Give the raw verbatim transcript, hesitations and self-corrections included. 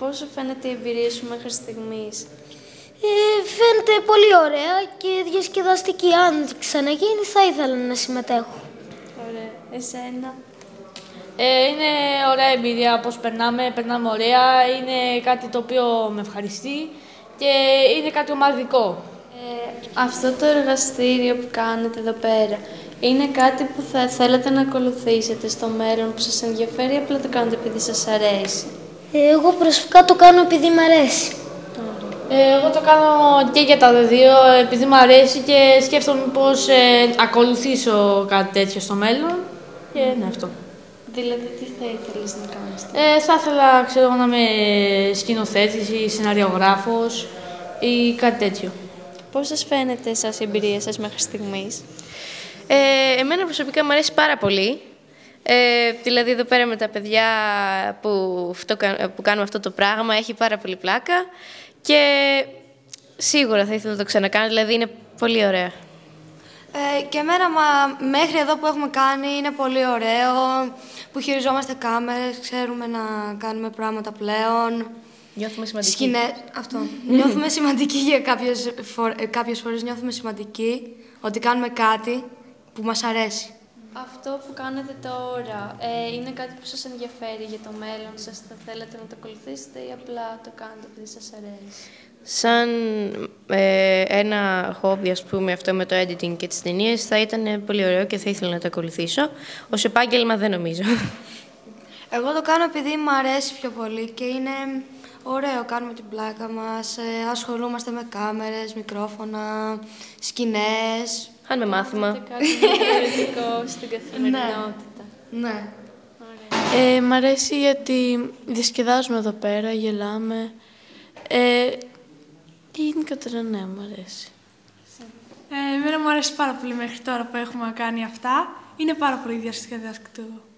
πώς σου φαίνεται η εμπειρία σου μέχρι στιγμής? Ε, φαίνεται πολύ ωραία και διασκεδαστική. Αν ξαναγίνει θα ήθελα να συμμετέχω. Ωραία. Εσένα? Ε, είναι ωραία εμπειρία, πώς περνάμε, περνάμε ωραία, είναι κάτι το οποίο με ευχαριστεί και είναι κάτι ομαδικό. Ε, αυτό το εργαστήριο που κάνετε εδώ πέρα, είναι κάτι που θα θέλατε να ακολουθήσετε στο μέλλον, που σας ενδιαφέρει, ή απλά το κάνετε επειδή σας αρέσει? Ε, εγώ προσωπικά το κάνω επειδή μ' αρέσει. Ε, εγώ το κάνω και για τα δύο, επειδή μου αρέσει και σκέφτομαι πώς ε, ακολουθήσω κάτι τέτοιο στο μέλλον. Και ναι, αυτό. Δηλαδή, τι θα ήθελες να κάνεις? Ε, θα ήθελα, ξέρω, να είμαι σκηνοθέτης ή σεναριογράφος ή κάτι τέτοιο. Πώς σας φαίνεται εσάς η εμπειρία σας μέχρι στιγμής? Ε, εμένα προσωπικά μου αρέσει πάρα πολύ. Ε, δηλαδή εδώ πέρα με τα παιδιά που, αυτό, που κάνουμε αυτό το πράγμα έχει πάρα πολύ πλάκα και σίγουρα θα ήθελα να το ξανακάνω, δηλαδή είναι πολύ ωραία. Ε, και εμένα μα, μέχρι εδώ που έχουμε κάνει είναι πολύ ωραίο, που χειριζόμαστε κάμερες, ξέρουμε να κάνουμε πράγματα πλέον. Νιώθουμε σημαντικοί. Σκηνές, αυτό. Νιώθουμε σημαντικοί για κάποιες, φορ, κάποιες φορές, νιώθουμε σημαντικοί ότι κάνουμε κάτι που μας αρέσει. Αυτό που κάνετε τώρα, ε, είναι κάτι που σας ενδιαφέρει για το μέλλον σας, θα θέλετε να το ακολουθήσετε ή απλά το κάνετε επειδή σας αρέσει? Σαν ε, ένα χόμπι, ας πούμε, αυτό με το editing και τις ταινίες θα ήταν πολύ ωραίο και θα ήθελα να το ακολουθήσω. Ως επάγγελμα δεν νομίζω. Εγώ το κάνω επειδή μου αρέσει πιο πολύ και είναι ωραίο, κάνουμε την πλάκα μας, ε, ασχολούμαστε με κάμερες, μικρόφωνα, σκηνές. Κάνουμε μάθημα. Κάτι διαφορετικό στην καθημερινότητα. Ναι. Ε, μ' αρέσει γιατί διασκεδάζουμε εδώ πέρα, γελάμε. Ε, γενικότερα ναι, μου αρέσει. Ε, εμένα μου αρέσει πάρα πολύ μέχρι τώρα που έχουμε κάνει αυτά. Είναι πάρα πολύ διασκεδαστικό.